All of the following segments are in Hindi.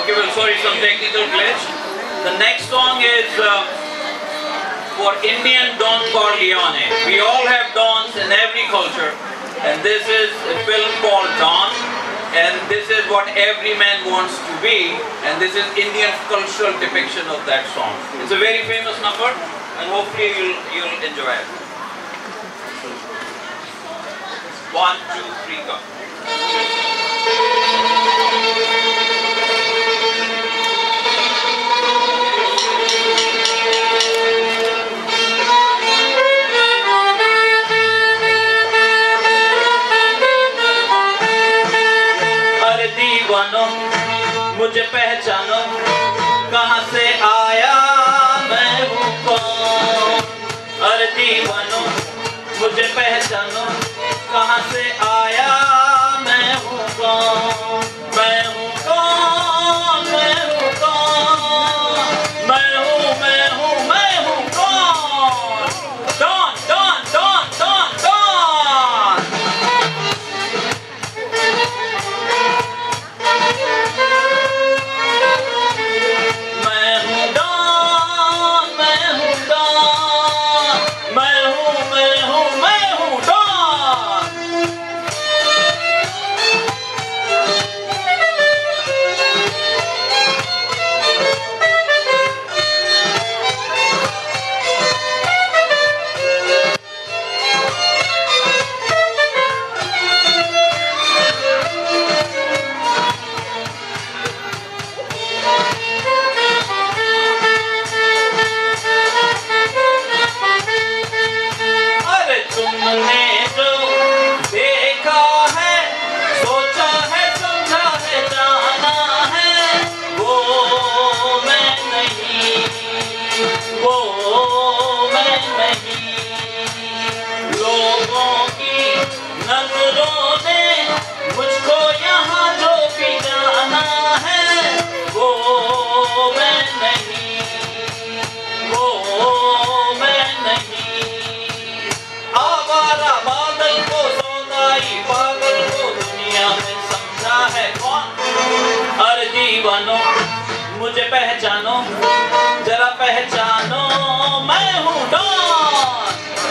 Okay, well, sorry, some technical glitch. The next song is for Indian Don Corleone. We all have dons in every culture, and this is a film called Don, and this is what every man wants to be, and this is Indian cultural depiction of that song. It's a very famous number, and hopefully you'll enjoy it. 1, 2, 3, go. मुझे पहचानो, कहाँ से आया मैं हूँ कौन। अरे दीवानो मुझे पहचानो, कहाँ से आया मैं हूँ कौन। मैं हूँ कौन, मैं हूँ कौन, मैं हूँ मैं हूँ मैं हूँ कौन। डॉन डॉन डॉन डॉन डॉन। मुझे पहचानो, जरा पहचानो, मैं हूँ डॉन।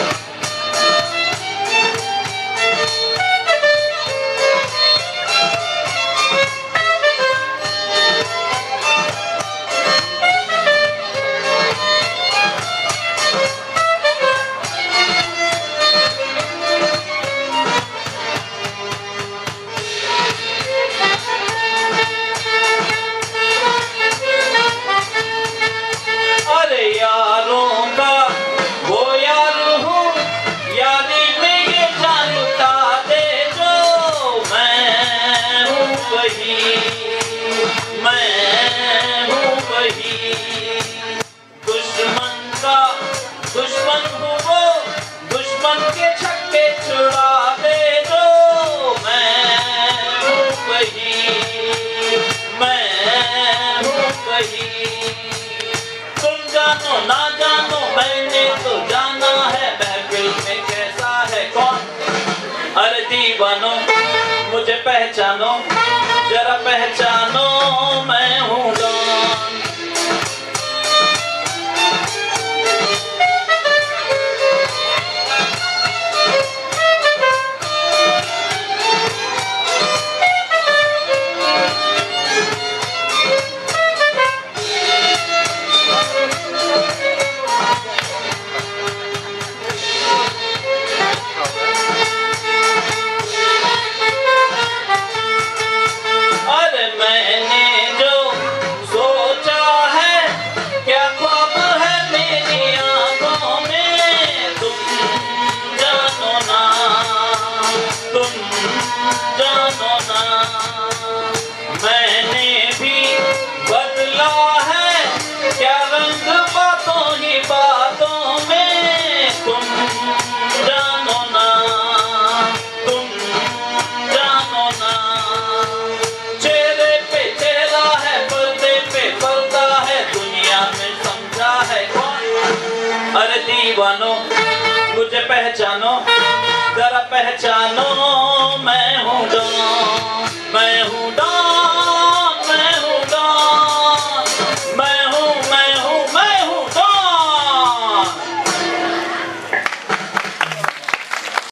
दुश्मन हूँ वो, दुश्मन के छक्के छुड़ा दे दो। मैं हूँ वही, मैं हूँ वही। तुम जानो ना जानो, मैंने तो जाना है महफिल में कैसा है कौन। अरे दीवानो मुझे पहचानो, जरा पहचानो, मैं हूँ डॉन। मैंने भी बदला है क्या रंग बातों ही बातों में। तुम जानो ना, तुम जानो ना। चेहरे पे चेहरा है, पर्दे पे पर्दा है, दुनिया में समझा है कौन। अरे दीवानो मुझे पहचानो, जरा पहचानो, मैं हूँ डॉन, मैं हूँ डॉन।